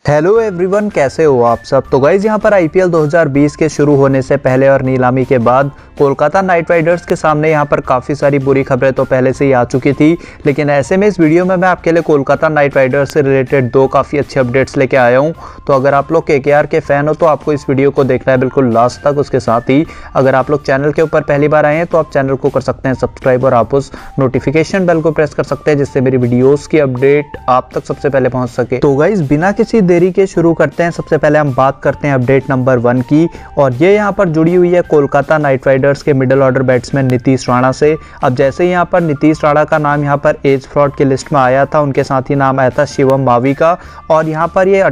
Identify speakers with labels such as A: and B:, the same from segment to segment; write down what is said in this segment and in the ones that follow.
A: Hello everyone, कैसे हो आप सब। तो गाइज यहाँ पर आईपीएल 2020 के शुरू होने से पहले और नीलामी के बाद कोलकाता नाइट राइडर्स के सामने यहाँ पर काफ़ी सारी बुरी खबरें तो पहले से ही आ चुकी थी, लेकिन ऐसे में इस वीडियो में मैं आपके लिए कोलकाता नाइट राइडर्स से रिलेटेड दो काफ़ी अच्छे अपडेट्स लेके आया हूँ। तो अगर आप लोग केकेआर के फ़ैन हो तो आपको इस वीडियो को देखना है बिल्कुल लास्ट तक। उसके साथ ही अगर आप लोग चैनल के ऊपर पहली बार आए हैं तो आप चैनल को कर सकते हैं सब्सक्राइब और आप उस नोटिफिकेशन बेल को प्रेस कर सकते हैं जिससे मेरी वीडियोज़ की अपडेट आप तक सबसे पहले पहुँच सके। तो गाइज बिना किसी देरी के शुरू करते हैं। सबसे पहले हम बात करते हैं अपडेट नंबर 1 की, और ये यहाँ पर जुड़ी हुई है कोलकाता नाइट राइडर्स के middle order batsman Nitish Rana से। अब जैसे यहाँ पर नीतीश राणा का नाम यहाँ पर एज फ्रॉड की लिस्ट में आया था, उनके साथ ही नाम आया था शिवम मावी का, और यहाँ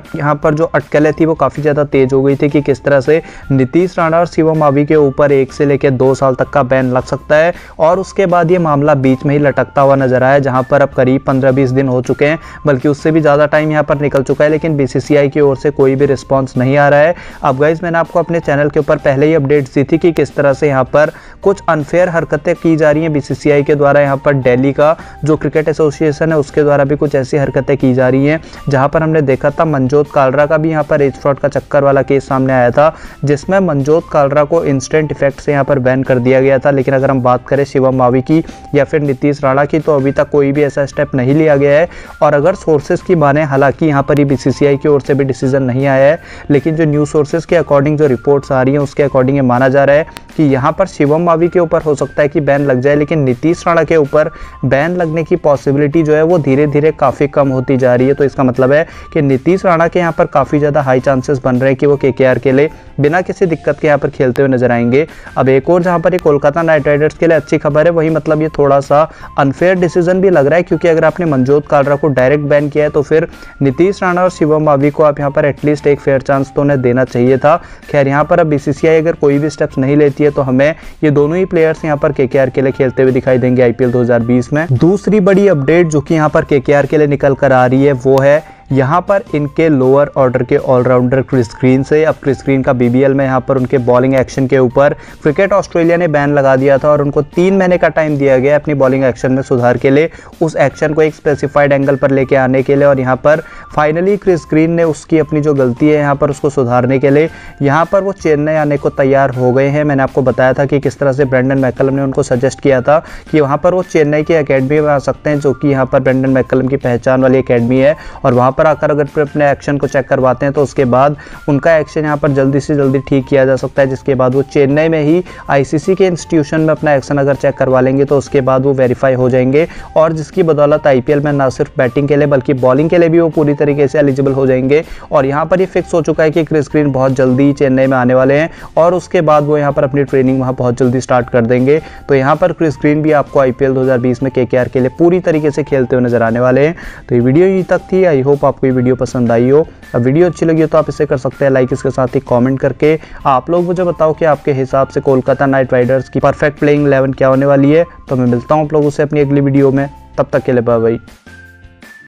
A: पर जो अटकलें थी वो काफ़ी ज़्यादा तेज हो गई थी कि किस तरह से नीतीश राणा और शिवम मावी के ऊपर 1 से लेकर 2 साल तक का बैन लग सकता है। और उसके बाद ये मामला बीच में ही लटकता हुआ नजर आया, जहाँ पर अब करीब 15-20 दिन हो चुके हैं, बल्कि उससे भी ज़्यादा टाइम यहाँ पर निकल चुका है, लेकिन बीसीसीआई की ओर से कोई भी रिस्पांस नहीं आ रहा है। अब गाइज मैंने आपको अपने चैनल के ऊपर पहले ही अपडेट्स दी थी कि किस तरह से यहाँ पर कुछ अनफेयर हरकतें की जा रही हैं बीसीसीआई के द्वारा। यहाँ पर दिल्ली का जो क्रिकेट एसोसिएशन है उसके द्वारा भी कुछ ऐसी हरकतें की जा रही हैं, जहाँ पर हमने देखा था मनजोत कालरा का भी यहाँ पर एज फ्रॉड का चक्कर वाला केस सामने आया था, जिसमें मनजोत कालरा को इंस्टेंट इफेक्ट से यहाँ पर बैन कर दिया गया था। लेकिन अगर हम बात करें शिवम मावी की या फिर नीतीश राणा की, तो अभी तक कोई भी ऐसा स्टेप नहीं लिया गया है। और अगर सोर्सेज की माने, हालांकि यहाँ पर ही बीसीसीआई की ओर से भी डिसीजन नहीं आया है, लेकिन जो न्यूज़ सोर्सेज के अकॉर्डिंग जो रिपोर्ट्स आ रही हैं उसके अकॉर्डिंग ये माना जा रहा है कि यहाँ पर शिवम मावी के ऊपर हो सकता है कि बैन लग जाए, लेकिन नीतीश राणा के ऊपर बैन लगने की पॉसिबिलिटी जो है वो धीरे धीरे काफ़ी कम होती जा रही है। तो इसका मतलब है कि नीतीश राणा के यहाँ पर काफ़ी ज़्यादा हाई चांसेस बन रहे हैं कि वो केकेआर के लिए बिना किसी दिक्कत के यहाँ पर खेलते हुए नजर आएंगे। अब एक और जहाँ पर ये कोलकाता नाइट राइडर्स के लिए अच्छी खबर है, वही मतलब ये थोड़ा सा अनफेयर डिसीजन भी लग रहा है, क्योंकि अगर आपने मनजोत कालरा को डायरेक्ट बैन किया है तो फिर नीतीश राणा और शिवम मावी को आप यहाँ पर एटलीस्ट एक फेयर चांस तो उन्हें देना चाहिए था। खैर यहाँ पर अब बीसीसीआई अगर कोई भी स्टेप्स नहीं लेती है तो हमें ये दोनों ही प्लेयर्स यहाँ पर केकेआर के लिए खेलते हुए दिखाई देंगे आईपीएल 2020 में। दूसरी बड़ी अपडेट जो कि यहाँ पर केकेआर के लिए निकल कर आ रही है वो है यहाँ पर इनके लोअर ऑर्डर के ऑलराउंडर क्रिस ग्रीन से। अब क्रिस ग्रीन का बीबीएल में यहाँ पर उनके बॉलिंग एक्शन के ऊपर क्रिकेट ऑस्ट्रेलिया ने बैन लगा दिया था और उनको 3 महीने का टाइम दिया गया अपनी बॉलिंग एक्शन में सुधार के लिए, उस एक्शन को एक स्पेसिफाइड एंगल पर लेके आने के लिए। और यहाँ पर फाइनली क्रिस ग्रीन ने उसकी अपनी जो गलती है यहाँ पर उसको सुधारने के लिए यहाँ पर वो चेन्नई आने को तैयार हो गए हैं। मैंने आपको बताया था कि किस तरह से ब्रेंडन मैकलम ने उनको सजेस्ट किया था कि वहाँ पर वो चेन्नई की अकेडमी में आ सकते हैं, जो कि यहाँ पर ब्रेंडन मैकलम की पहचान वाली अकेडमी है। और वहाँ पर आकर अगर अपने एक्शन को चेक करवाते हैं तो उसके बाद उनका एक्शन यहाँ पर जल्दी से जल्दी ठीक किया जा सकता है, जिसके बाद वो चेन्नई में ही आईसीसी के इंस्टीट्यूशन में अपना एक्शन अगर चेक करवा लेंगे तो उसके बाद वो वेरीफाई हो जाएंगे, और जिसकी बदौलत आईपीएल में ना सिर्फ बैटिंग के लिए बल्कि बॉलिंग के लिए भी वो पूरी तरीके से एलिजिबल हो जाएंगे। और यहाँ पर ये फिक्स हो चुका है कि क्रिस ग्रीन बहुत जल्दी चेन्नई में आने वाले हैं और उसके बाद वो यहाँ पर अपनी ट्रेनिंग वहाँ बहुत जल्दी स्टार्ट कर देंगे। तो यहाँ पर क्रिस ग्रीन भी आपको आईपीएल 2020 में केकेआर के लिए पूरी तरीके से खेलते हुए नजर आने वाले हैं। तो ये वीडियो यहीं तक थी। आई होप आपको ये वीडियो पसंद आई हो। अब वीडियो अच्छी लगी हो तो आप इसे कर सकते हैं लाइक, इसके साथ ही कमेंट करके आप लोग मुझे बताओ कि आपके हिसाब से कोलकाता नाइट राइडर्स की परफेक्ट प्लेइंग 11 क्या होने वाली है। तो मैं मिलता हूँ आप लोगों से अपनी अगली वीडियो में, तब तक के लिए बाय बाय।